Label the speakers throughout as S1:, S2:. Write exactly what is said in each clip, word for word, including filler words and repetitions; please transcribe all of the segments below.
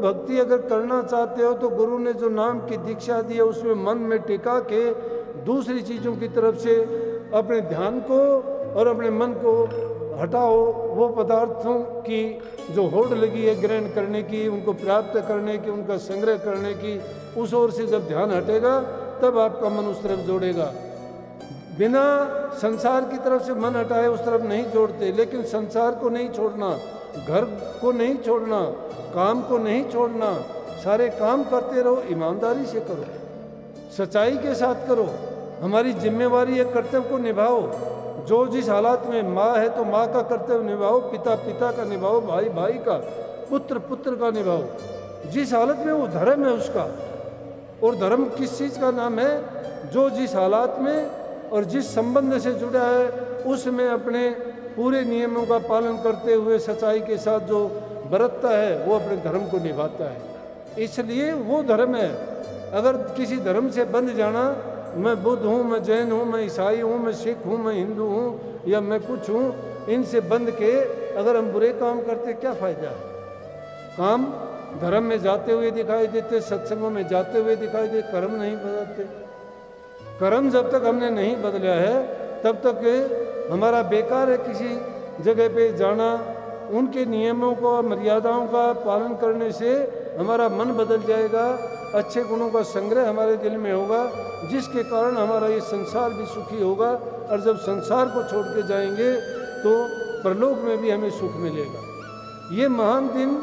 S1: भक्ति अगर करना चाहते हो तो गुरु ने जो नाम की दीक्षा दी है उसमें मन में टिका के दूसरी चीज़ों की तरफ से अपने ध्यान को और अपने मन को हटाओ। वो पदार्थों की जो होड़ लगी है ग्रहण करने की, उनको प्राप्त करने की, उनका संग्रह करने की, उस ओर से जब ध्यान हटेगा तब आपका मन उस तरफ जोड़ेगा। बिना संसार की तरफ से मन हटाए उस तरफ नहीं जोड़ते। लेकिन संसार को नहीं छोड़ना, घर को नहीं छोड़ना, काम को नहीं छोड़ना, सारे काम करते रहो, ईमानदारी से करो, सच्चाई के साथ करो। हमारी जिम्मेवारी है कर्तव्य को निभाओ। जो जिस हालात में, माँ है तो माँ का कर्तव्य निभाओ, पिता पिता का निभाओ, भाई भाई का, पुत्र पुत्र का निभाओ। जिस हालत में वो धर्म है उसका। और धर्म किस चीज़ का नाम है? जो जिस हालात में और जिस संबंध से जुड़ा है उसमें अपने पूरे नियमों का पालन करते हुए सच्चाई के साथ जो बरतता है वो अपने धर्म को निभाता है। इसलिए वो धर्म है। अगर किसी धर्म से बंध जाना, मैं बुद्ध हूँ, मैं जैन हूँ, मैं ईसाई हूँ, मैं सिख हूँ, मैं हिंदू हूँ या मैं कुछ हूँ, इनसे बंध के अगर हम बुरे काम करते क्या फ़ायदा है? काम धर्म में जाते हुए दिखाई देते, सत्संगों में जाते हुए दिखाई देते, कर्म नहीं बदलते। कर्म जब तक हमने नहीं बदला है तब तक हमारा बेकार है किसी जगह पे जाना। उनके नियमों को, मर्यादाओं का पालन करने से हमारा मन बदल जाएगा, अच्छे गुणों का संग्रह हमारे दिल में होगा, जिसके कारण हमारा ये संसार भी सुखी होगा। और जब संसार को छोड़ के जाएंगे तो परलोक में भी हमें सुख मिलेगा। ये महान दिन,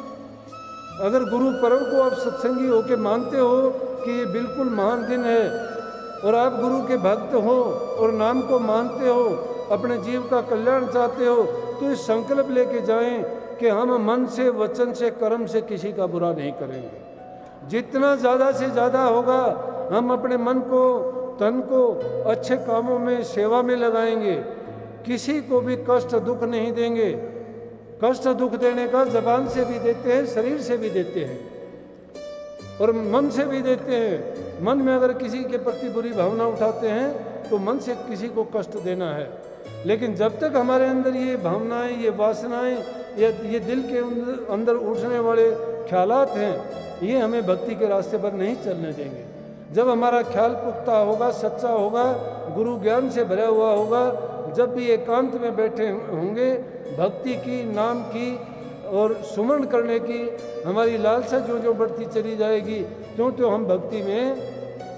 S1: अगर गुरु पर्व को आप सत्संगी होके मानते हो कि ये बिल्कुल महान दिन है और आप गुरु के भक्त हो और नाम को मानते हो, अपने जीव का कल्याण चाहते हो, तो इस संकल्प लेके जाएं कि हम मन से, वचन से, कर्म से किसी का बुरा नहीं करेंगे। जितना ज़्यादा से ज़्यादा होगा हम अपने मन को, तन को अच्छे कामों में, सेवा में लगाएंगे। किसी को भी कष्ट दुख नहीं देंगे। कष्ट दुख देने का जबान से भी देते हैं, शरीर से भी देते हैं और मन से भी देते हैं। मन में अगर किसी के प्रति बुरी भावना उठाते हैं तो मन से किसी को कष्ट देना है। लेकिन जब तक हमारे अंदर ये भावनाएं, ये वासनाएं, ये ये दिल के अंदर उठने वाले ख्यालात हैं, ये हमें भक्ति के रास्ते पर नहीं चलने देंगे। जब हमारा ख्याल पुख्ता होगा, सच्चा होगा, गुरु ज्ञान से भरा हुआ होगा, जब भी एकांत में बैठे होंगे, भक्ति की, नाम की और सुमरण करने की हमारी लालसा जो जो बढ़ती चली जाएगी, क्यों तो हम भक्ति में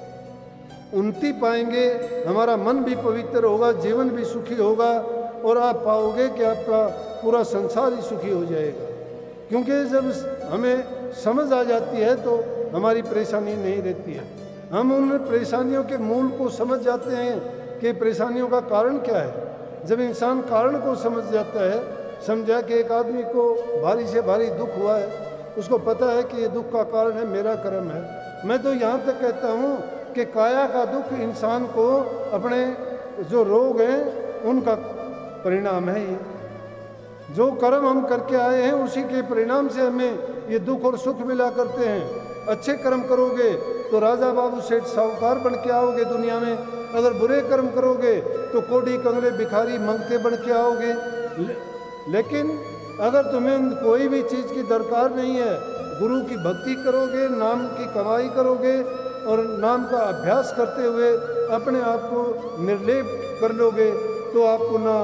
S1: उन्नति पाएंगे, हमारा मन भी पवित्र होगा, जीवन भी सुखी होगा और आप पाओगे कि आपका पूरा संसार ही सुखी हो जाएगा। क्योंकि जब हमें समझ आ जाती है तो हमारी परेशानी नहीं रहती है। हम उन परेशानियों के मूल को समझ जाते हैं कि परेशानियों का कारण क्या है। जब इंसान कारण को समझ जाता है, समझा कि एक आदमी को भारी से भारी दुख हुआ है, उसको पता है कि ये दुख का कारण है मेरा कर्म है। मैं तो यहाँ तक कहता हूँ कि काया का दुख इंसान को अपने जो रोग हैं उनका परिणाम है। ये जो कर्म हम करके आए हैं उसी के परिणाम से हमें ये दुख और सुख मिला करते हैं। अच्छे कर्म करोगे तो राजा बाबू सेठ साहूकार बन के आओगे दुनिया में, अगर बुरे कर्म करोगे तो कोड़ी कंगले भिखारी मंगते बन के आओगे। ले, लेकिन अगर तुम्हें कोई भी चीज़ की दरकार नहीं है, गुरु की भक्ति करोगे, नाम की कमाई करोगे और नाम का अभ्यास करते हुए अपने आप को निर्लेप कर लोगे, तो आपको ना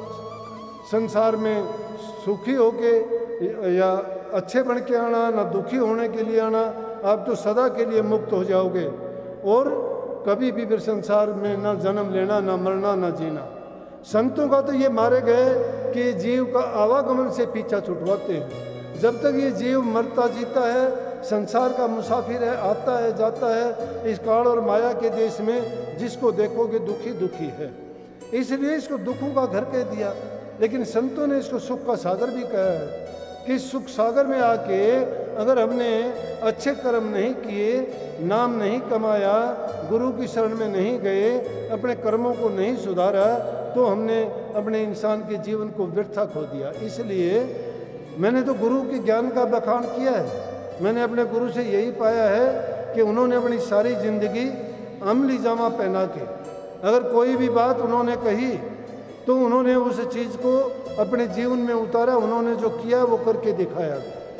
S1: संसार में सुखी होके या अच्छे बन के आना, ना दुखी होने के लिए आना, आप तो सदा के लिए मुक्त हो जाओगे और कभी भी फिर संसार में ना जन्म लेना, ना मरना, ना जीना। संतों का तो ये मारे गए कि जीव का आवागमन से पीछा छुटवाते हैं। जब तक ये जीव मरता जीता है, संसार का मुसाफिर है, आता है जाता है इस काल और माया के देश में, जिसको देखोगे दुखी दुखी है, इसलिए इसको दुखों का घर कह दिया। लेकिन संतों ने इसको सुख का सागर भी कहा है कि सुख सागर में आके अगर हमने अच्छे कर्म नहीं किए, नाम नहीं कमाया, गुरु की शरण में नहीं गए, अपने कर्मों को नहीं सुधारा, तो हमने अपने इंसान के जीवन को व्यर्था खो दिया। इसलिए मैंने तो गुरु के ज्ञान का बखान किया है। मैंने अपने गुरु से यही पाया है कि उन्होंने अपनी सारी जिंदगी अमली जामा पहना के अगर कोई भी बात उन्होंने कही तो उन्होंने उस चीज़ को अपने जीवन में उतारा, उन्होंने जो किया वो करके दिखाया।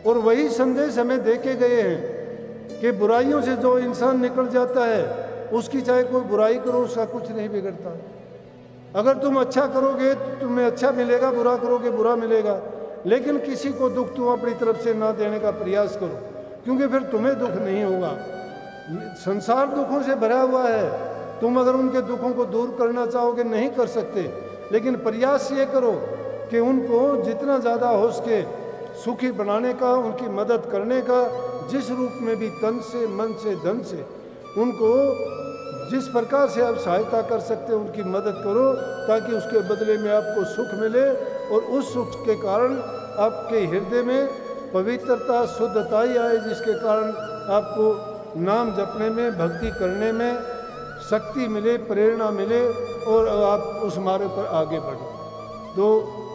S1: और वही संदेश हमें देके गए हैं कि बुराइयों से जो इंसान निकल जाता है उसकी चाहे कोई बुराई करो उसका कुछ नहीं बिगड़ता। अगर तुम अच्छा करोगे तो तुम्हें अच्छा मिलेगा, बुरा करोगे बुरा मिलेगा। लेकिन किसी को दुख तुम अपनी तरफ से ना देने का प्रयास करो, क्योंकि फिर तुम्हें दुख नहीं होगा। संसार दुखों से भरा हुआ है, तुम अगर उनके दुखों को दूर करना चाहोगे नहीं कर सकते। लेकिन प्रयास ये करो कि उनको जितना ज़्यादा हो सके सुखी बनाने का, उनकी मदद करने का, जिस रूप में भी तन से, मन से, धन से, उनको जिस प्रकार से आप सहायता कर सकते हैं उनकी मदद करो, ताकि उसके बदले में आपको सुख मिले और उस सुख के कारण आपके हृदय में पवित्रता, शुद्धता ही आए, जिसके कारण आपको नाम जपने में, भक्ति करने में शक्ति मिले, प्रेरणा मिले और आप उस मार्ग पर आगे बढ़ो। तो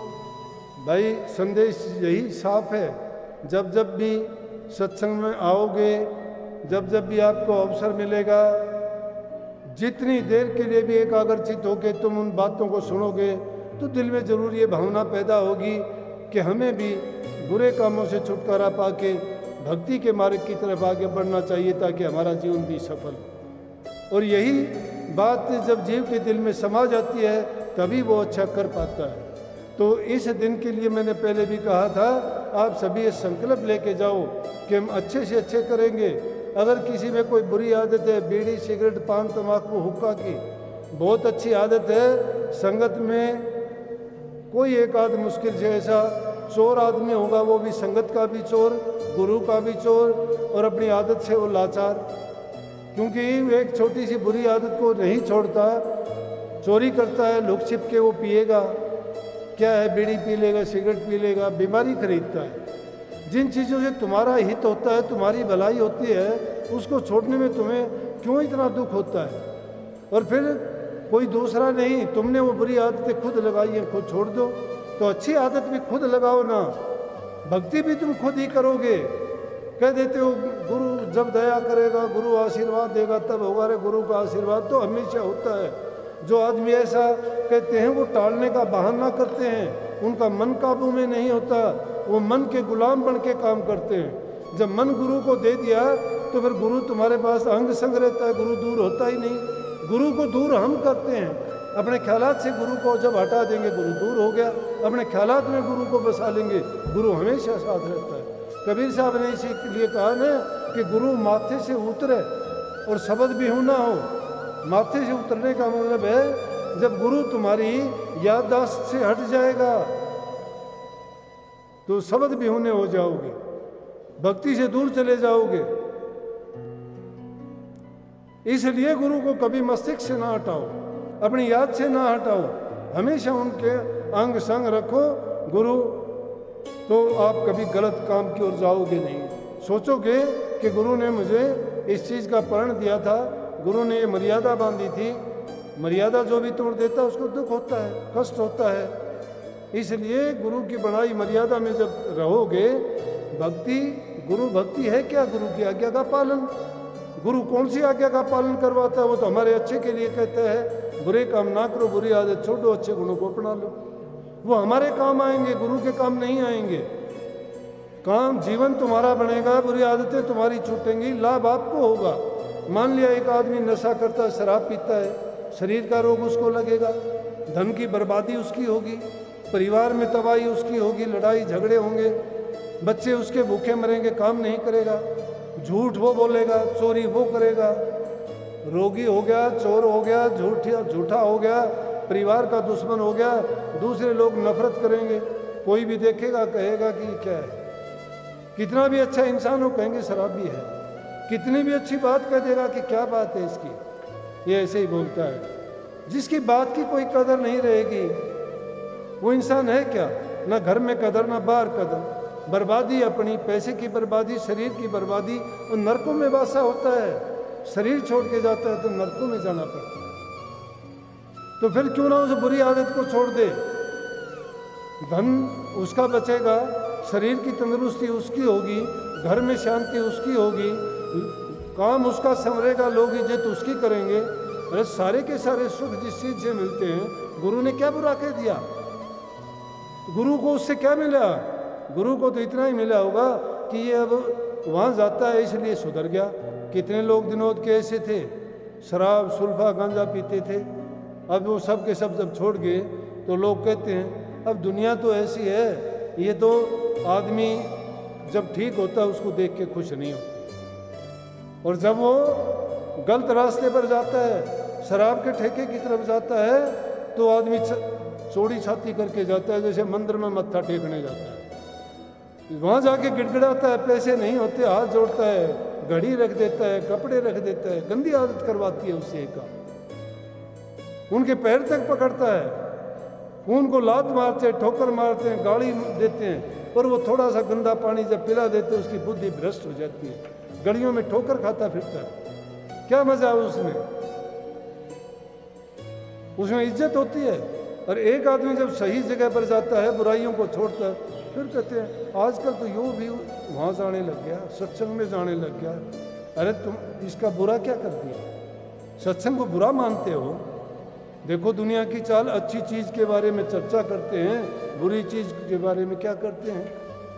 S1: भाई संदेश यही साफ है, जब जब भी सत्संग में आओगे, जब जब भी आपको अवसर मिलेगा, जितनी देर के लिए भी एकाग्रचित होकर तुम उन बातों को सुनोगे तो दिल में जरूर ये भावना पैदा होगी कि हमें भी बुरे कामों से छुटकारा पाके भक्ति के मार्ग की तरफ आगे बढ़ना चाहिए, ताकि हमारा जीवन भी सफल हो। और यही बात जब जीव के दिल में समा जाती है तभी वो अच्छा कर पाता है। तो इस दिन के लिए मैंने पहले भी कहा था, आप सभी ये संकल्प लेके जाओ कि हम अच्छे से अच्छे करेंगे। अगर किसी में कोई बुरी आदत है, बीड़ी, सिगरेट, पान, तम्बाकू, हुक्का की बहुत अच्छी आदत है, संगत में कोई एक आध मुश्किल से ऐसा चोर आदमी होगा, वो भी संगत का भी चोर, गुरु का भी चोर और अपनी आदत से वो लाचार, क्योंकि एक छोटी सी बुरी आदत को नहीं छोड़ता, चोरी करता है, लुक छिप के वो पिएगा, क्या है, बीड़ी पी लेगा, सिगरेट पी लेगा, बीमारी खरीदता है। जिन चीज़ों से तुम्हारा हित होता है, तुम्हारी भलाई होती है, उसको छोड़ने में तुम्हें क्यों इतना दुख होता है? और फिर कोई दूसरा नहीं, तुमने वो बुरी आदतें खुद लगाई हैं, खुद छोड़ दो। तो अच्छी आदत भी खुद लगाओ ना, भक्ति भी तुम खुद ही करोगे। कह देते हो गुरु जब दया करेगा, गुरु आशीर्वाद देगा तब होगा। अरे गुरु का आशीर्वाद तो हमेशा होता है। जो आदमी ऐसा कहते हैं वो टालने का बहाना करते हैं, उनका मन काबू में नहीं होता, वो मन के गुलाम बन के काम करते हैं। जब मन गुरु को दे दिया तो फिर गुरु तुम्हारे पास अंग संग रहता है, गुरु दूर होता ही नहीं। गुरु को दूर हम करते हैं, अपने ख्यालात से गुरु को जब हटा देंगे गुरु दूर हो गया, अपने ख्यालात में गुरु को बसा लेंगे, गुरु हमेशा साथ रहता है। कबीर साहब ने इसीलिए कहा ना कि गुरु माथे से उतरे और शब्द भी हो ना हो। माथे से उतरने का मतलब है जब गुरु तुम्हारी याददाश्त से हट जाएगा तो शब्द भी होने हो जाओगे, भक्ति से दूर चले जाओगे। इसलिए गुरु को कभी मस्तिष्क से ना हटाओ, अपनी याद से ना हटाओ, हमेशा उनके अंग संग रखो गुरु, तो आप कभी गलत काम की ओर जाओगे नहीं। सोचोगे कि गुरु ने मुझे इस चीज़ का प्रण दिया था, गुरु ने ये मर्यादा बांधी थी, मर्यादा जो भी तोड़ देता है उसको दुख होता है, कष्ट होता है। इसलिए गुरु की बनाई मर्यादा में जब रहोगे, भक्ति, गुरु भक्ति है क्या? गुरु की आज्ञा का पालन। गुरु कौन सी आज्ञा का पालन करवाता है? वो तो हमारे अच्छे के लिए कहते हैं, बुरे काम ना करो, बुरी आदत छोड़ो, अच्छे गुणों को अपना लो। वो हमारे काम आएंगे, गुरु के काम नहीं आएंगे। काम जीवन तुम्हारा बनेगा, बुरी आदतें तुम्हारी छूटेंगी, लाभ आपको होगा। मान लिया एक आदमी नशा करता है, शराब पीता है, शरीर का रोग उसको लगेगा, धन की बर्बादी उसकी होगी, परिवार में तबाही उसकी होगी, लड़ाई झगड़े होंगे, बच्चे उसके भूखे मरेंगे, काम नहीं करेगा, झूठ वो बोलेगा, चोरी वो करेगा, रोगी हो गया, चोर हो गया, झूठा झूठा हो गया, परिवार का दुश्मन हो गया, दूसरे लोग नफरत करेंगे, कोई भी देखेगा कहेगा कि क्या है। कितना भी अच्छा इंसान हो कहेंगे शराबी है, कितनी भी अच्छी बात कह देगा कि क्या बात है इसकी, ये ऐसे ही बोलता है। जिसकी बात की कोई कदर नहीं रहेगी वो इंसान है क्या? ना घर में कदर, ना बाहर कदर, बर्बादी अपनी, पैसे की बर्बादी, शरीर की बर्बादी, और नरकों में वासा होता है। शरीर छोड़ के जाता है तो नरकों में जाना पड़ता है। तो फिर क्यों ना उस बुरी आदत को छोड़ दे। धन उसका बचेगा, शरीर की तंदुरुस्ती उसकी होगी, घर में शांति उसकी होगी, काम उसका संवरेगा, लोग इज्जत उसकी करेंगे। अरे सारे के सारे सुख जिस चीज से मिलते हैं, गुरु ने क्या बुरा कह दिया? गुरु को उससे क्या मिला? गुरु को तो इतना ही मिला होगा कि ये अब वहाँ जाता है इसलिए सुधर गया। कितने लोग दिनोद के ऐसे थे, शराब सुल्फा गांजा पीते थे, अब वो सब के सब जब छोड़ गए तो लोग कहते हैं अब दुनिया तो ऐसी है, ये तो आदमी जब ठीक होता है उसको देख के खुश नहीं होता, और जब वो गलत रास्ते पर जाता है, शराब के ठेके की तरफ जाता है, तो आदमी चौड़ी छाती करके जाता है, जैसे मंदिर में मत्था टेकने जाता है। वहाँ जाके गिड़गिड़ाता है, पैसे नहीं होते, हाथ जोड़ता है, घड़ी रख देता है, कपड़े रख देता है, गंदी आदत करवाती है उससे एक काम। उनके पैर तक पकड़ता है, उनको लात मारते हैं, ठोकर मारते हैं, गाली देते हैं, पर वो थोड़ा सा गंदा पानी जब पिला देते हैं उसकी बुद्धि भ्रष्ट हो जाती है, गलियों में ठोकर खाता फिरता है। क्या मजा है उसमें? उसमें इज्जत होती है। और एक आदमी जब सही जगह पर जाता है, बुराइयों को छोड़ता है, फिर कहते हैं आजकल तो यूँ भी वहाँ जाने लग गया, सत्संग में जाने लग गया। अरे तुम इसका बुरा क्या कर दिया? सत्संग को बुरा मानते हो? देखो दुनिया की चाल, अच्छी चीज़ के बारे में चर्चा करते हैं, बुरी चीज़ के बारे में क्या करते हैं?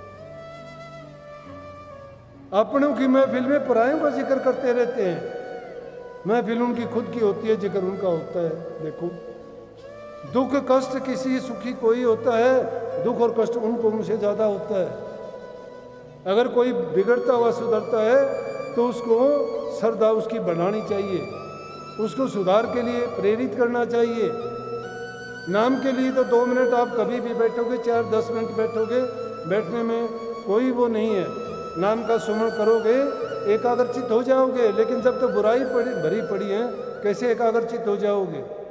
S1: अपनों की महफिल में परायों का जिक्र करते रहते हैं। महफिल उनकी खुद की होती है, जिक्र उनका होता है। देखो दुख कष्ट किसी सुखी कोई होता है, दुख और कष्ट उनको उनसे ज़्यादा होता है। अगर कोई बिगड़ता हुआ सुधरता है तो उसको श्रद्धा उसकी बढ़ानी चाहिए, उसको सुधार के लिए प्रेरित करना चाहिए। नाम के लिए तो दो मिनट आप कभी भी बैठोगे, चार दस मिनट बैठोगे, बैठने में कोई वो नहीं है। नाम का सुमरण करोगे एकाग्रचित हो जाओगे, लेकिन जब तो बुराई पड़ी भरी पड़ी है, कैसे एकाग्रचित हो जाओगे?